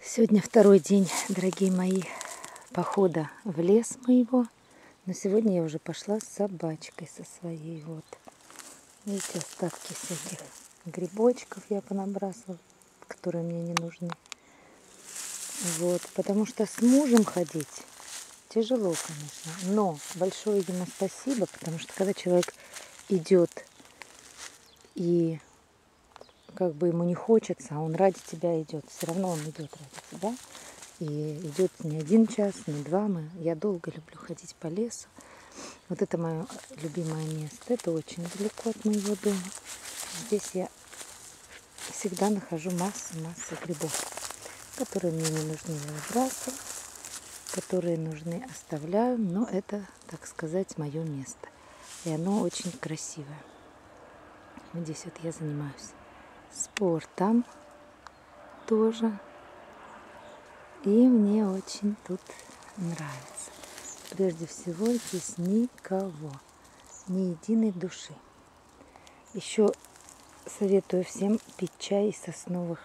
Сегодня второй день, дорогие мои, похода в лес моего. Но сегодня я уже пошла с собачкой со своей. Вот. Видите, остатки всяких грибочков я понабрасывала, которые мне не нужны. Вот. Потому что с мужем ходить тяжело, конечно. Но большое ему спасибо, потому что когда человек идет и как бы ему не хочется, а он ради тебя идет, все равно он идет ради тебя. И идет не 1 час, не 2. Я долго люблю ходить по лесу. Вот это мое любимое место. Это очень далеко от моего дома. Здесь я всегда нахожу массу грибов, которые мне не нужны, я выбрасываю, которые нужны, оставляю. Но это, так сказать, мое место. И оно очень красивое. Вот здесь вот я занимаюсь спортом тоже. И мне очень тут нравится. Прежде всего, здесь никого, ни единой души. Еще советую всем пить чай из сосновых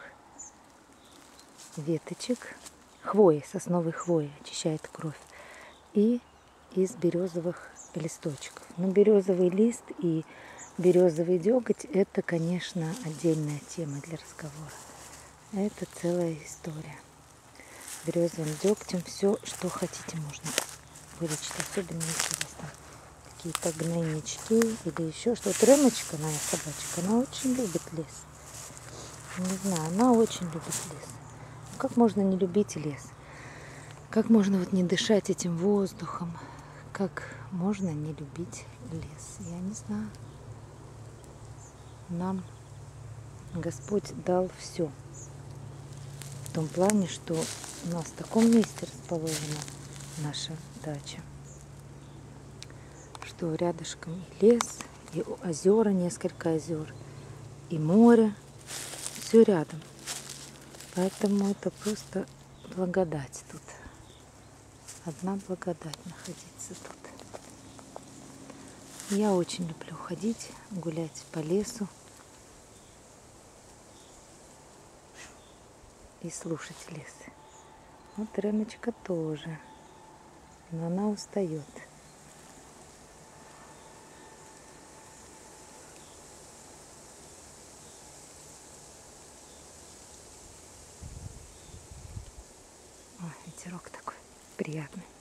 веточек, хвои, сосновой хвои, очищает кровь, и из березовых листочков. Но березовый лист и березовый деготь – это, конечно, отдельная тема для разговора. Это целая история. Березовым дегтем все, что хотите, можно вылечить, особенно если у вас там какие-то гнойнички или еще что-то. Рыночка, моя собачка, она очень любит лес. Не знаю, она очень любит лес. Как можно не любить лес? Как можно вот не дышать этим воздухом? Как можно не любить лес? Я не знаю. Нам Господь дал все. В том плане, что у нас в таком месте расположена наша дача, что рядышком и лес, и озера, несколько озер, и море, все рядом. Поэтому это просто благодать тут. Одна благодать находиться тут. Я очень люблю ходить, гулять по лесу и слушать лес. Вот Реночка тоже, но она устает. Ой, ветерок такой приятный.